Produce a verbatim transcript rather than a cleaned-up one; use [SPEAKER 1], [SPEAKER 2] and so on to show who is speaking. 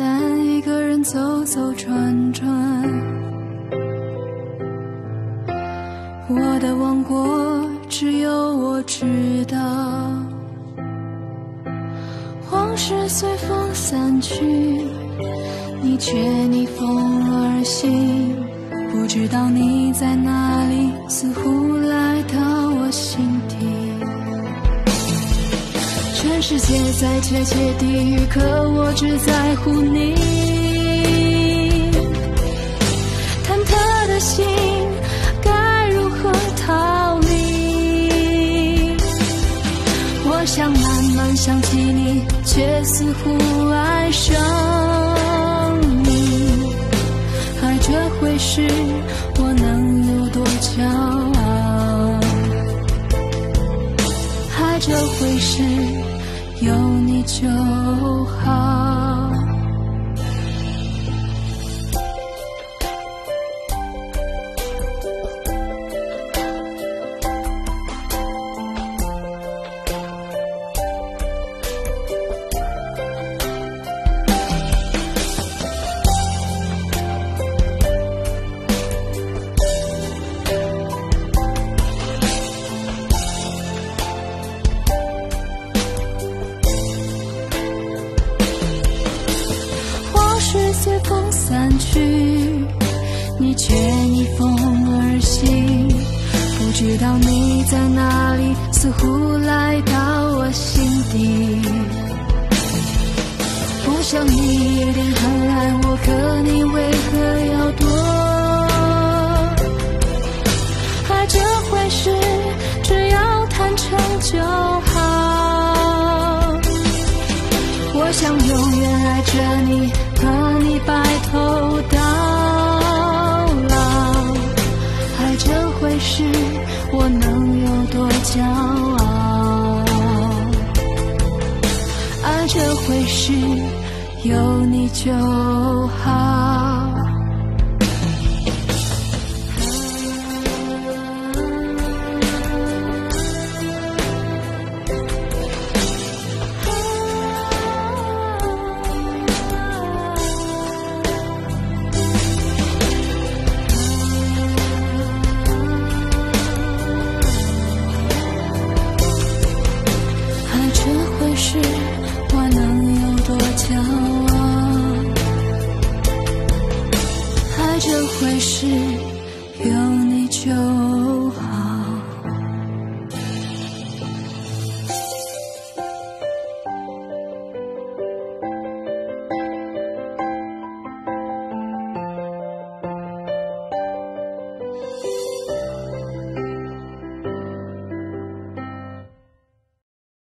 [SPEAKER 1] 饭，一个人走走转转。我的王国只有我知道，往事随风散去，你却逆风而行。不知道你在哪里，似乎来到我心底。全世界在切切地狱，可我只在乎你。忐忑的心该如何逃离？我想慢慢想起你，却似乎爱上你。爱这回事，我能有多骄傲？爱这回事，有你就好。随风散去，你却逆风而行。不知道你在哪里，似乎来到我心底。我想你一定很爱我，可你为何要躲？爱这回事，只要坦诚就好。我想永远爱着你，和你白头到老。爱这回事，我能有多骄傲？爱这回事，有你就好。我能有多骄傲？爱这回事，有你就